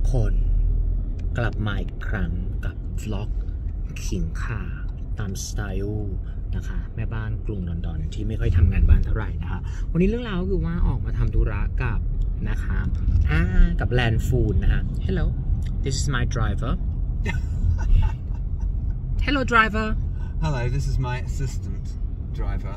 คนกลับมาอีกครั้งกับวล็อกขิงข่าตามสไตล์นะคะแม่บ้านกรุงลอนดอนที่ไม่ค่อยทำงานบ้านเท่าไหร่นะคะวันนี้เรื่องราวก็คือว่าออกมาทำธุระกับนะคะกับแลนด์ฟูดนะฮะ Hello this is my driver Hello driver Hello this is my assistant driver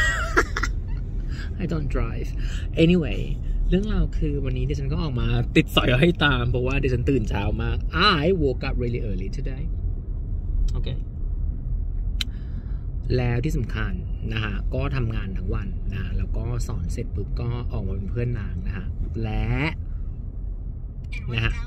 I don't drive anyway เรื่องราวคือวันนี้ดิฉันก็ออกมาติดสอยให้ตามเพราะว่าดิฉันตื่นเช้ามาก I woke up really early today okay แล้วที่สำคัญนะฮะก็ทำงานทั้งวันนะแล้วก็สอนเสร็จปุ๊บก็ออกมาเป็นเพื่อนนางนะฮะและนะฮะ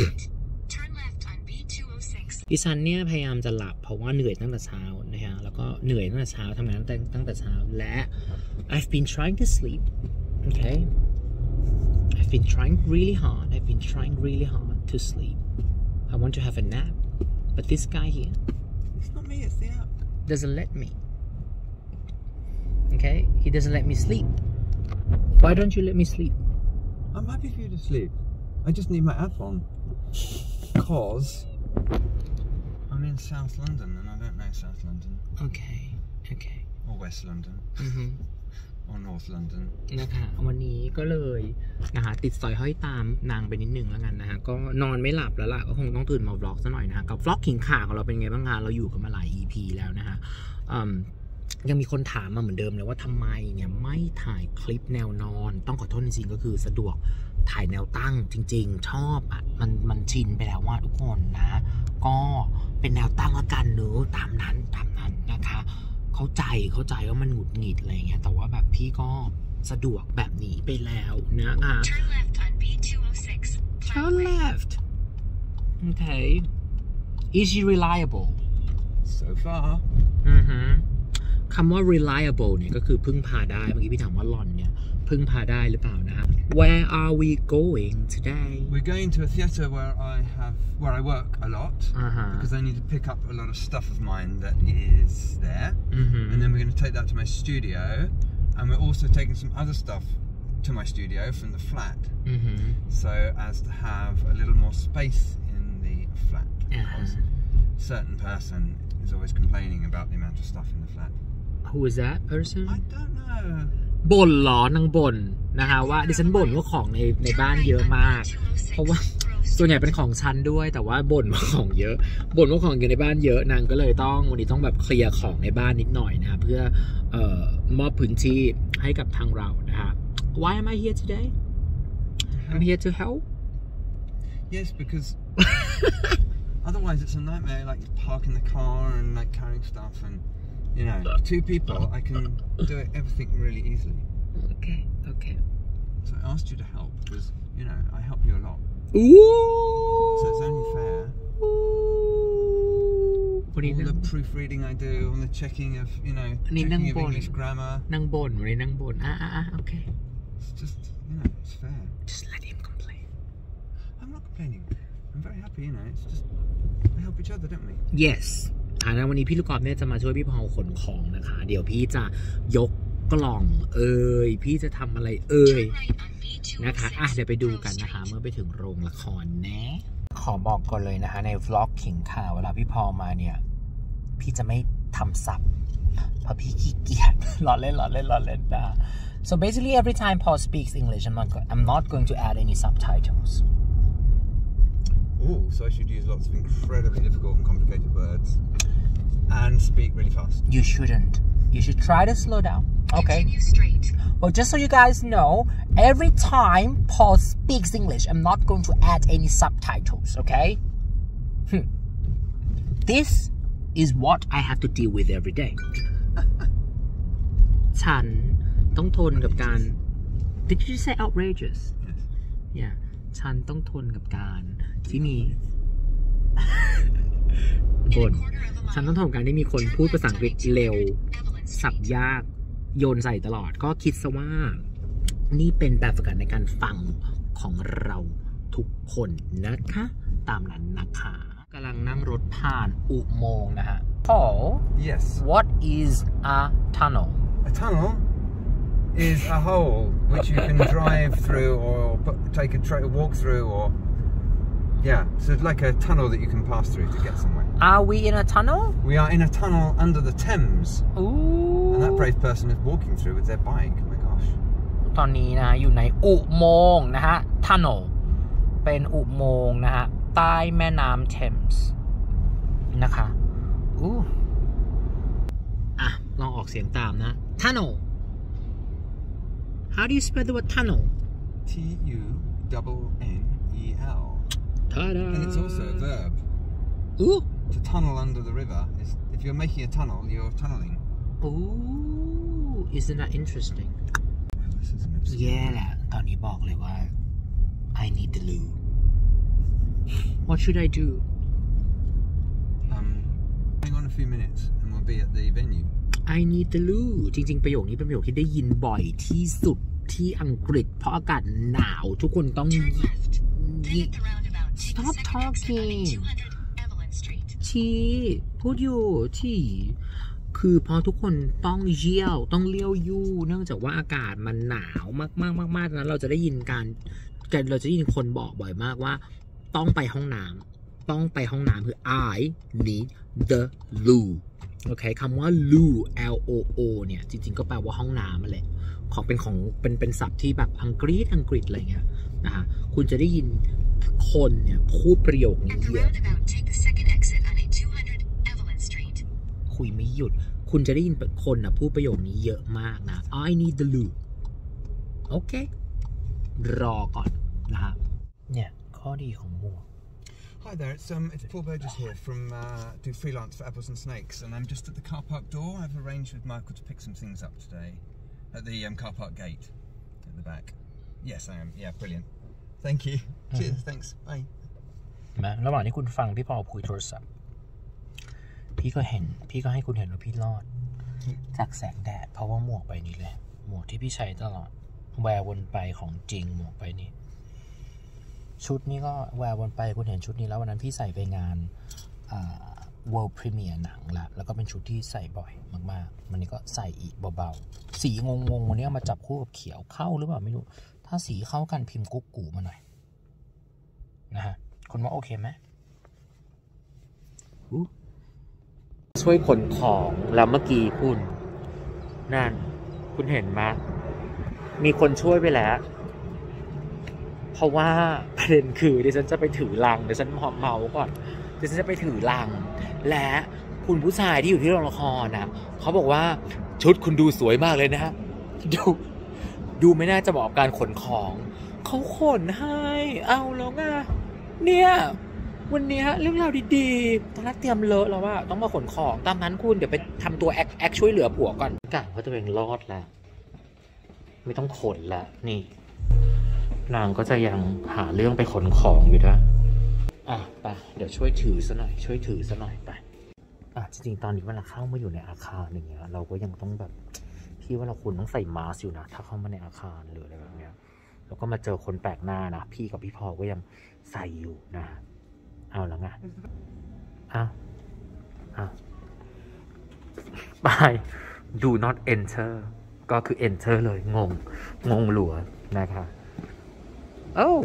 ดิฉันเนี่ยพยายามจะหลับเพราะว่าเหนื่อยตั้งแต่เช้านะฮะแล้วก็เหนื่อยตั้งแต่เช้าทำงานตั้งแต่เช้าและ I've been trying to sleep okay I've been trying really hard to sleep I want to have a nap but this guy here it's not me it's the app doesn't let me okay he doesn't let me sleep why don't you let me sleep I'm happy for you to sleep I just need my app on because I'm in South London and I don't know South London okay or West London or North London นะคะวันนี้ก็เลยนะคะติดสอยห้อยตามนางไปนิดนึงแล้วกันนะฮะก็นอนไม่หลับแล้วล่ะก็คงต้องตื่นมาวล็อกซะหน่อยนะกับวล็อกขิงข่าของเราเป็นไงบ้างคะเราอยู่กันมาหลาย EP แล้วนะฮะยังมีคนถามมาเหมือนเดิมเลยว่าทำไมเนี่ยไม่ถ่ายคลิปแนวนอนต้องขอโทษจริงๆก็คือสะดวกถ่ายแนวตั้งจริงๆชอบอ่ะมันชินไปแล้วว่าทุกคนนะก็เป็นแนวตั้งละกันเนอะตามนั้นนะคะเข้าใจว่ามันหงุดหงิดอะไรเงี้ยแต่ว่าแบบพี่ก็สะดวกแบบนี้ไปแล้วนะคะ Turn left on B206 Turn left okay is she reliable so far คำว่า reliable เนี่ยก็คือพึ่งพาได้เมื่อกี้พี่ถามว่าหล่อนเนี่ยพึ่งพาได้หรือเปล่านะ Where are we going today we're going to a theatre where I work a lot because I need to pick up a lot of stuff of mine that is there and then we're going to take that to my studio and we're also taking some other stuff to my studio from the flat so as to have a little more space in the flat because a certain person is always complaining about the amount of stuff in the flat Who is that person I don't know บ่นหรอนางบ่นนะคะว่าดิฉันบ่นว่าของในบ้านเยอะมากเพราะว่าส่วนใหญ่เป็นของฉันด้วยแต่ว่าบ่นว่าของเยอะบ่นว่าของอยู่ในบ้านเยอะนางก็เลยวันนี้ต้องแบบเคลียร์ของในบ้านนิดหน่อยนะเพื่อมอบพื้นที่ให้กับทางเรานะคะ Why am I here today I'm here to help Yes because otherwise it's a nightmare like parking the car and like carrying stuff and you know, 2 people, I can do everything really easily. Okay. So I asked you to help because, you know, I help you a lot. Ooh. So it's only fair. All the proofreading I do, all the checking of, you know, checking of English grammar. นางบ่นวันนี้นางบ่นokay. It's just, you know, it's fair. Just let him complain. I'm not complaining. I'm very happy, you know, it's just, we help each other, don't we? Yes. วันนี้พี่ลูกกอล์ฟเนี่ยจะมาช่วยพี่พาวขนของนะคะเดี๋ยวพี่จะยกกล่องพี่จะทำอะไรนะคะเดี๋ยวไปดูกันนะคะเมื่อไปถึงโรงละครนะขอบอกก่อนเลยนะคะในวล็อกขิงข่าวเวลาพี่พาวมาเนี่ยพี่จะไม่ทำซับเพราะพี่ขี้เกียจล้อเล่นนะ so basically every time Paul speaks English I'm not going to add any subtitles Oh, so I should use lots of incredibly difficult and complicated words and speak really fast. You shouldn't. You should try to slow down. Okay. Continue straight. Well, just so you guys know, every time Paul speaks English, I'm not going to add any subtitles, okay? This is what I have to deal with every day. ฉันต้องทนกับการ Did you say outrageous? Yes. Yeah. ฉันต้องทนกับการที่มีบ่นฉันต้องทนกับการที่มีคนพูดภาษาอังกฤษเร็วสับยากโยนใส่ตลอดก็คิดซะว่านี่เป็นแบบฝึกหัดในการฟังของเราทุกคนนะคะตามนั้นนะคะกำลังนั่งรถผ่านอุโมงค์นะฮะ Paul Yes What is a tunnel A tunnel is a hole which you can drive through or take a walk through or Yeah, so it's like a tunnel that you can pass through to get somewhere. Are we in a tunnel? We are in a tunnel under the Thames. Ooh. And that brave person is walking through with their bike. Oh my gosh. ตอนนี้นะอยู่ในอุโมงค์นะฮะ tunnel เป็นอุโมงค์นะฮะใต้แม่น้ำเทมส์นะคะอ่ะลองออกเสียงตามนะ tunnel How do you spell the word tunnel? Tunnel. Ta-da. And it's also a verb. Ooh. To tunnel under the river is if you're making a tunnel, you're tunneling. Ooh, isn't that interesting? Well, this is an obscure. แย่แหละตอนนี้บอกเลยว่า I need the loo. What should I do? Hang on a few minutes and we'll be at the venue. I need the loo จริงๆประโยคนี้เป็นประโยคที่ได้ยินบ่อยที่สุดที่อังกฤษเพราะอากาศหนาวทุกคนต้องStop talking ชีพูดอยู่ที่คือพอทุกคนต้องเยี่ยวต้องเลี้ยวยู่เนื่องจากว่าอากาศมันหนาวมากๆนั้นเราจะได้ยินเราจะได้ยินคนบอกบ่อยมากว่าต้องไปห้องน้ำคือ I need the loo โอเคคำว่า loo L O O เนี่ยจริงๆก็แปลว่าห้องน้ำนั่นแหละเป็นศัพท์ที่แบบอังกฤษอะไรเงี้ยนะฮะคุณจะได้ยินคนเนี่ยพูดประโยคนี้เยอะคุยไม่หยุดคุณจะได้ยินคนนะพูดประโยคนี้เยอะมากนะ I need the loo โอเครอก่อนนะฮะเนี่ยข้อดีของหมวก Hi there, it's Paul Burgess here from do freelance for Apples and Snakes, and I'm just at the car park door. I've arranged with Michael to pick some things up today at the car park gate at the back. Yes, I am. Yeah, brilliant. Thank you. Cheers. Thanks. Bye. ระหว่างที่คุณฟังพี่พอคุยโทรศัพท์พี่ก็ให้คุณเห็นว่าพี่รอดจากแสงแดดเพราะว่าหมวกใบนี้เลยหมวกที่พี่ใช้ตลอดแวร์วนไปของจริงหมวกใบนี้ชุดนี้ก็แวร์วนไปคุณเห็นชุดนี้แล้ววันนั้นพี่ใส่ไปงานWorld Premiere หนังแล้วก็เป็นชุดที่ใส่บ่อยมากๆวันนี้ก็ใส่อีกเบาๆสีงงวันนี้มาจับคู่กับเขียวเข้าหรือเปล่าไม่รู้ถ้าสีเข้ากันพิมพ์กุ๊กกูมาหน่อยนะฮะคุณว่าโอเคไหมช่วยขนของแล้วเมื่อกี้คุณเห็นไหมมีคนช่วยไปแล้วเพราะว่าประเด็นคือดิฉันจะไปถือลังเดี๋ยวฉันเมาก่อนดิฉันจะไปถือลังและคุณผู้ชายที่อยู่ที่โรงละครนะเขาบอกว่าชุดคุณดูสวยมากเลยนะฮะดูไม่น่าจะเหมาะกับการขนของเขาขนให้เอาแล้วไงเนี่ยวันนี้เรื่องราวดีๆตอนแรกเตรียมเลอะแล้วว่าต้องมาขนของตามนั้นคุณเดี๋ยวไปทำตัวแอคช่วยเหลือผัวก่อนกะว่าตัวเองรอดแล้วไม่ต้องขนแล้วนี่นางก็จะยังหาเรื่องไปขนของอยู่นะไปเดี๋ยวช่วยถือซะหน่อยไปจริงๆตอนนี้เวลาเข้ามาอยู่ในอาคารอย่างเงี้ยเราก็ยังต้องแบบพี่ว่าเราควรต้องใส่มาสก์อยู่นะถ้าเข้ามาในอาคารหรืออะไรแบบเนี้ยแล้วก็มาเจอคนแปลกหน้านะพี่กับพี่พอก็ยังใส่อยู่นะเอาแล้วไงไป do not enter ก็คือ enter เลยงงหลัวนะคะ Oh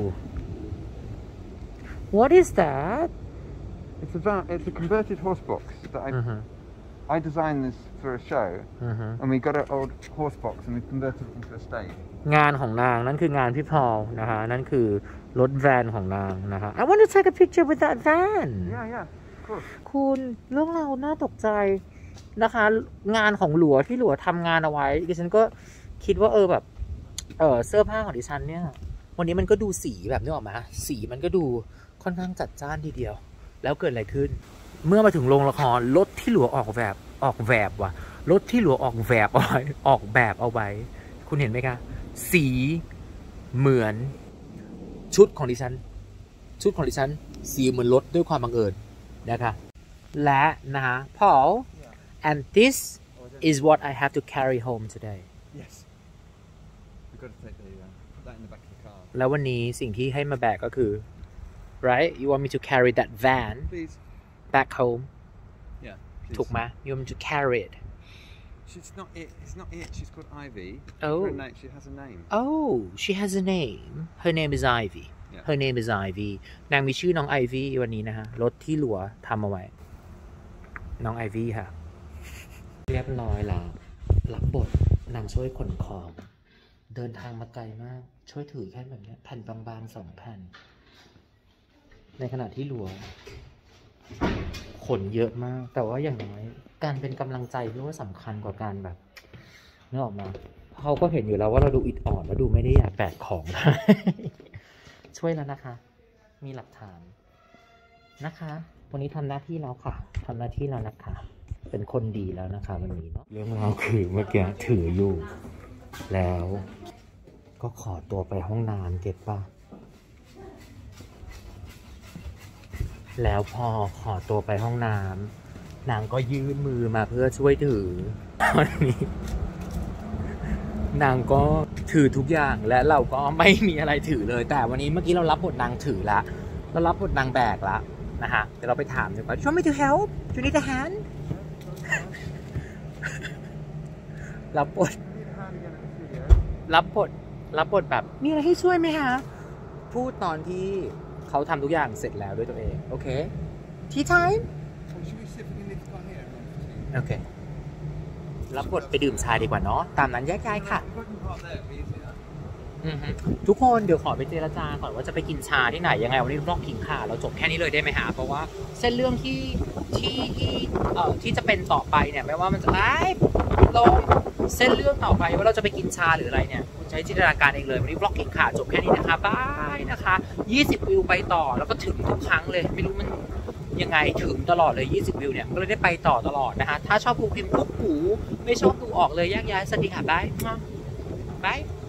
what is that It's a converted horse box that I designed this for a show and we got an old horse box and we converted it into a stage งานของนางนั่นคืองานพี่พอลนะฮะนั่นคือรถแวนของนางนะฮะ I want to take a picture with that van Yeah of course คุณเรื่องเราน่าตกใจนะคะงานของหลัวที่หลัวทำงานเอาไว้ดิฉันก็คิดว่าแบบเสื้อผ้าของดิฉันเนี่ยวันนี้มันก็ดูสีแบบนี้ออกมาสีมันก็ดูค่อนข้างจัดจ้านทีเดียวแล้วเกิดอะไรขึ้นเมื่อมาถึงโรงละครรถที่หลัวออกแบบว่ะรถที่หลัวออกแบบเอาไว้คุณเห็นไหมคะสีเหมือนชุดของดิฉันสีเหมือนรถด้วยความบังเอิญนะคะและนะฮะ Paul and this is what I have to carry home today Yes we've got to take put that in the back of the car แล้ววันนี้สิ่งที่ให้มาแบกก็คือ right you want me to carry that van please back home yeah ถูกไหม you want me to carry it It's not it. She's called Ivy. Oh. She has a name. Oh, she has a name. Her name is Ivy. Her name is Ivy นางมีชื่อน้อง Ivy วันนี้นะฮะรถที่หลัวทำเอาไว้น้อง Ivy ค่ะเรียบร้อยแล้วรับบทนางช่วยขนของเดินทางมาไกลมากช่วยถือแค่แบบนี้แผ่นบางๆ2 แผ่นในขณะที่หลัวขนเยอะมากแต่ว่าอย่างน้อยการเป็นกำลังใจพี่ว่าสำคัญกว่าการแบบนึกออกมาเขาก็เห็นอยู่แล้วว่าเราดูอิดออดแล้วดูไม่ได้อยากแบกของนะ ช่วยแล้วนะคะมีหลักฐานนะคะวันนี้ทำหน้าที่แล้วค่ะทำหน้าที่แล้วนะคะเป็นคนดีแล้วนะคะวันนี้เนาะเรื่องราวคือเมื่อกี้ถืออยู่แล้วก็ขอตัวไปห้องน้ำเก็บป่ะแล้วพอขอตัวไปห้องน้ำนางก็ยื่นมือมาเพื่อช่วยถือตอนนี้นางก็ถือทุกอย่างและเราก็ไม่มีอะไรถือเลยแต่วันนี้เมื่อกี้เรารับบทนางถือละเรารับบทนางแบกละนะฮะเดี๋ยวเราไปถามดีกว่าช่วยไม่ถือ help you need a hand รับบทแบบมีอะไรให้ช่วยไหมฮะพูดตอนที่เขาทำทุกอย่างเสร็จแล้วด้วยตัวเองโอเค tea time โอเครับบทไปดื่มชาดีกว่าเนาะตามนั้นแยกย้ายค่ะทุกคนเดี๋ยวขอไปเจรจาก่อนว่าจะไปกินชาที่ไหนยังไงวันนี้บล็อกขิงค่ะเราจบแค่นี้เลยได้ไหมฮะเพราะว่าเส้นเรื่องที่จะเป็นต่อไปเนี่ยไม่ว่ามันจะลงเส้นเรื่องต่อไปว่าเราจะไปกินชาหรืออะไรเนี่ยคุณใช้จินตนาการเองเลยวันนี้บล็อกขิงค่ะจบแค่นี้นะคะบายนะคะ20 วิวไปต่อแล้วก็ถึงทุกครั้งเลยไม่รู้มันยังไงถึงตลอดเลย20 วิวเนี่ยก็เลยได้ไปต่อตลอดนะคะถ้าชอบดูพิมพ์ปุ๊บหูไม่ชอบดูออกเลยแยกย้ายสวัสดีค่ะบาย